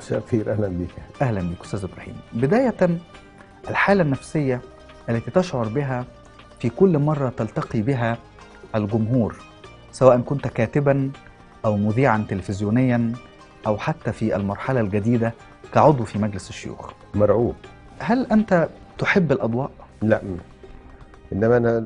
مساء الخير، اهلا بك. أهلا بك أستاذ إبراهيم. بداية، الحالة النفسية التي تشعر بها في كل مرة تلتقي بها الجمهور، سواء كنت كاتبا أو مذيعا تلفزيونيا أو حتى في المرحلة الجديدة كعضو في مجلس الشيوخ. مرعوب. هل أنت تحب الأضواء؟ لا، انما انا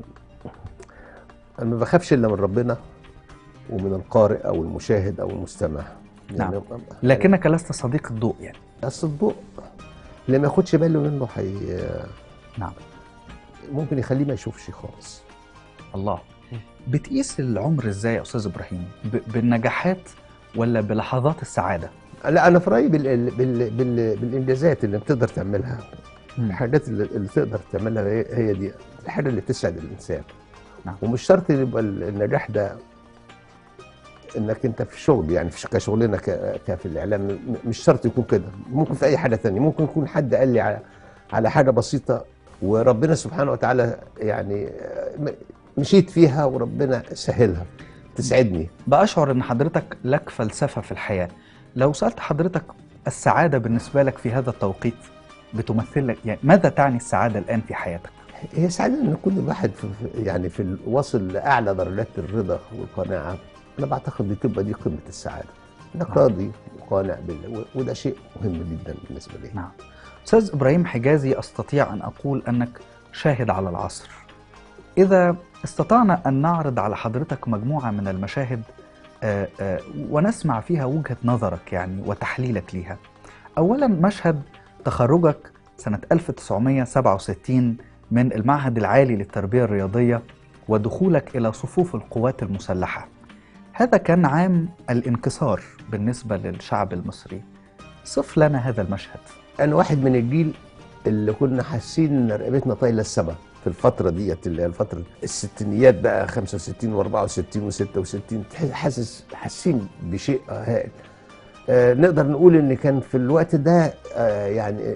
ما بخافش الا من ربنا ومن القارئ او المشاهد او المستمع. نعم. لكنك لست صديق الضوء يعني. اصل الضوء اللي ما ياخدش باله منه نعم. ممكن يخليه ما يشوفش خالص. الله. بتقيس العمر ازاي يا استاذ ابراهيم؟ بالنجاحات ولا بلحظات السعاده؟ لا، انا في رايي بالانجازات اللي بتقدر تعملها. الحاجات اللي تقدر تعملها هي دي الحاجه اللي بتسعد الانسان. نعم. ومش شرط يبقى النجاح ده انك انت في شغل، يعني في كشغلنا في الاعلام، مش شرط يكون كده. ممكن في اي حاجه ثانيه، ممكن يكون حد قال لي على حاجه بسيطه وربنا سبحانه وتعالى يعني مشيت فيها وربنا سهلها تسعدني. بأشعر ان حضرتك لك فلسفه في الحياه. لو سالت حضرتك السعاده بالنسبه لك في هذا التوقيت بتمثل لك يعني ماذا تعني السعاده الان في حياتك؟ هي سعاده ان كل واحد يعني واصل لاعلى درجات الرضا والقناعه. انا بعتقد دي قمه السعاده، انك راضي وقانع بالله، وده شيء مهم جدا بالنسبه لي. نعم. استاذ ابراهيم حجازي، استطيع ان اقول انك شاهد على العصر. اذا استطعنا ان نعرض على حضرتك مجموعه من المشاهد ونسمع فيها وجهه نظرك يعني وتحليلك ليها. اولا، مشهد تخرجك سنه 1967 من المعهد العالي للتربيه الرياضيه ودخولك الى صفوف القوات المسلحه. هذا كان عام الانكسار بالنسبة للشعب المصري. صف لنا هذا المشهد. أنا واحد من الجيل اللي كنا حاسين إن رقبتنا طايلة السما في الفترة ديت، اللي هي الفترة الستينيات بقى، 65 و64 و66، حاسين بشيء هائل. نقدر نقول إن كان في الوقت ده يعني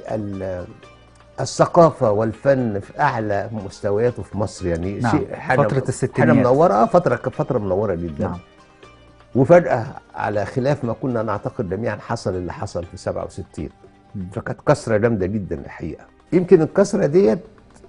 الثقافة والفن في أعلى مستوياته في مصر، يعني نعم. شيء فترة الستينيات، حاجة منورة. فترة منورة جدا. نعم. وفجأة على خلاف ما كنا نعتقد جميعا حصل اللي حصل في 67. فكانت كسرة جامدة جدا الحقيقة. يمكن الكسرة ديت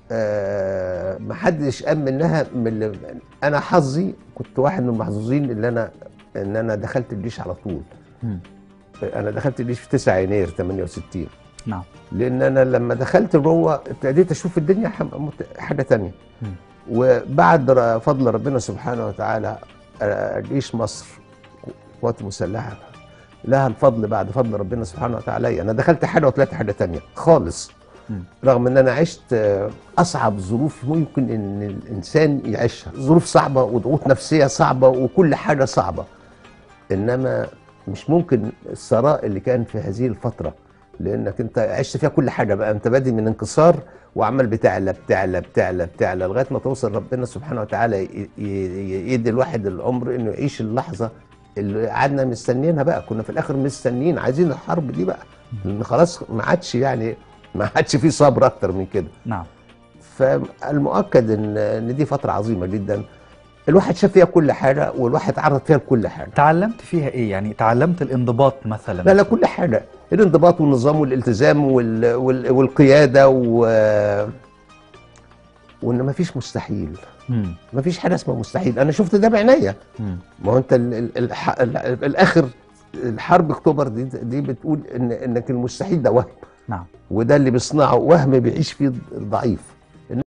محدش قام منها. أنا حظي كنت واحد من المحظوظين إن أنا دخلت الجيش على طول. أنا دخلت الجيش في 9 يناير 68. نعم. لأن أنا لما دخلت جوه ابتديت أشوف الدنيا حاجة تانية. وبعد فضل ربنا سبحانه وتعالى، جيش مصر قوات مسلحة لها الفضل بعد فضل ربنا سبحانه وتعالى. أنا دخلت حاجة وطلعت حاجة تانية خالص. رغم أن أنا عشت أصعب ظروف ممكن أن الإنسان يعيشها، ظروف صعبة وضغوط نفسية صعبة وكل حاجة صعبة، إنما مش ممكن الثراء اللي كان في هذه الفترة، لأنك أنت عشت فيها كل حاجة بقى. أنت بادئ من انكسار وعمال بتعلى بتعلى بتعلى بتعلى لغاية ما توصل ربنا سبحانه وتعالى يدي الواحد العمر إنه يعيش اللحظة اللي قعدنا مستنيينها بقى. كنا في الآخر مستنيين عايزين الحرب دي بقى، لأن خلاص ما عادش فيه صبر أكتر من كده. نعم. فالمؤكد إن دي فترة عظيمة جدا، الواحد شاف فيها كل حاجة والواحد تعرض فيها لكل حاجة. تعلمت فيها إيه؟ يعني تعلمت الانضباط مثلا؟ لا، كل حاجة. الانضباط والنظام والالتزام والقيادة وإن مفيش مستحيل. مفيش حاجة اسمها مستحيل. أنا شفت ده بعناية. ما هو أنت الآخر الحرب أكتوبر دي بتقول إنك المستحيل ده وهم. نعم. وده اللي بيصنعه وهم بيعيش فيه الضعيف.